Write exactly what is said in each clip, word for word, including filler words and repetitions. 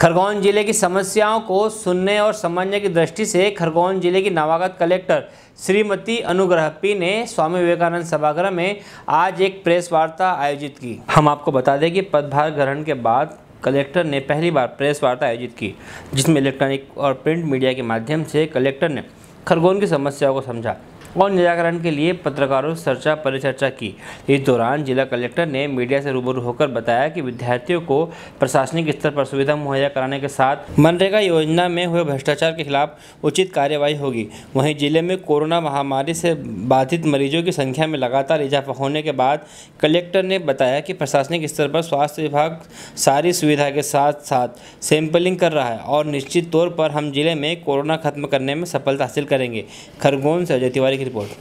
खरगोन जिले की समस्याओं को सुनने और समझने की दृष्टि से खरगोन जिले की नवागत कलेक्टर श्रीमती अनुग्रह पी ने स्वामी विवेकानंद सभागृह में आज एक प्रेस वार्ता आयोजित की। हम आपको बता दें कि पदभार ग्रहण के बाद कलेक्टर ने पहली बार प्रेस वार्ता आयोजित की, जिसमें इलेक्ट्रॉनिक और प्रिंट मीडिया के माध्यम से कलेक्टर ने खरगोन की समस्याओं को समझा और निराकरण के लिए पत्रकारों से चर्चा परिचर्चा की। इस दौरान जिला कलेक्टर ने मीडिया से रूबरू होकर बताया कि विद्यार्थियों को प्रशासनिक स्तर पर सुविधा मुहैया कराने के साथ मनरेगा योजना में हुए भ्रष्टाचार के खिलाफ उचित कार्यवाही होगी। वहीं जिले में कोरोना महामारी से बाधित मरीजों की संख्या में लगातार इजाफा होने के बाद कलेक्टर ने बताया कि प्रशासनिक स्तर पर स्वास्थ्य विभाग सारी सुविधा के साथ साथ सैंपलिंग कर रहा है और निश्चित तौर पर हम जिले में कोरोना खत्म करने में सफलता हासिल करेंगे। खरगोन से अजय तिवारी की रिपोर्ट।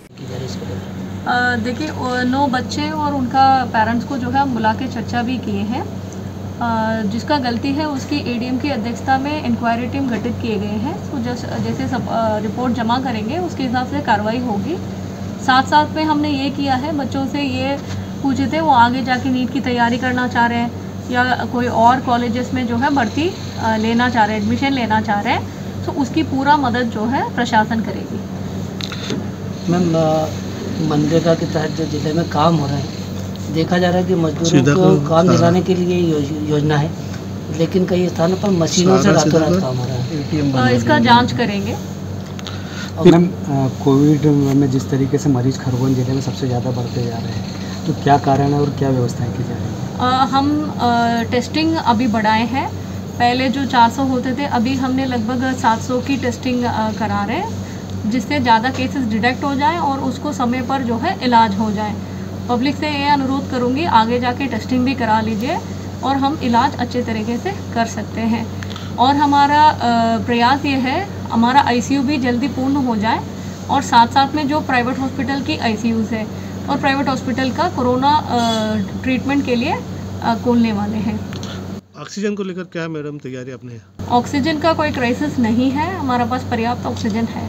देखिए, नौ बच्चे और उनका पेरेंट्स को जो है हम बुला के चर्चा भी किए हैं। जिसका गलती है उसकी एडीएम की अध्यक्षता में इंक्वायरी टीम गठित किए गए हैं। तो जैसे सब रिपोर्ट जमा करेंगे उसके हिसाब से कार्रवाई होगी। साथ साथ में हमने ये किया है, बच्चों से ये पूछे थे वो आगे जाके नीट की तैयारी करना चाह रहे हैं या कोई और कॉलेजेस में जो है भर्ती लेना चाह रहे हैं, एडमिशन लेना चाह रहे हैं, तो उसकी पूरा मदद जो है प्रशासन करेगी। मैम, मनरेगा के तहत जो जिले में काम हो रहा है, देखा जा रहा है कि मजदूरों को काम दिलाने के लिए योजना है, लेकिन कई स्थानों पर मशीनों से रातों रात काम हो रहा है। इसका जांच करेंगे। मैम, कोविड में जिस तरीके से मरीज खरगोन जिले में सबसे ज़्यादा बढ़ते जा रहे हैं, तो क्या कारण है और क्या व्यवस्थाएं की जा रही है? हम आ, टेस्टिंग अभी बढ़ाए हैं। पहले जो चार सौ होते थे, अभी हमने लगभग सात सौ की टेस्टिंग आ, करा रहे हैं, जिससे ज़्यादा केसेस डिटेक्ट हो जाएं और उसको समय पर जो है इलाज हो जाए। पब्लिक से ये अनुरोध करूँगी, आगे जाके टेस्टिंग भी करा लीजिए और हम इलाज अच्छे तरीके से कर सकते हैं। और हमारा प्रयास ये है हमारा आईसीयू भी जल्दी पूर्ण हो जाए और साथ साथ में जो प्राइवेट हॉस्पिटल की आईसीयूज़ है और प्राइवेट हॉस्पिटल का कोरोना ट्रीटमेंट के लिए खोलने वाले हैं। ऑक्सीजन को लेकर क्या मैडम तैयारी आपने? ऑक्सीजन का कोई क्राइसिस नहीं है, हमारा पास पर्याप्त ऑक्सीजन है।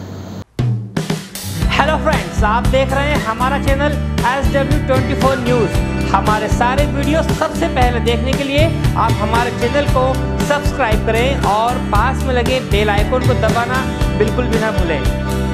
हेलो फ्रेंड्स, आप देख रहे हैं हमारा channel S W twenty four news. हमारे सारे वीडियो सबसे पहले देखने के लिए आप हमारे चैनल को सब्सक्राइब करें और पास में लगे बेल आइकन को दबाना बिल्कुल भी ना भूलें।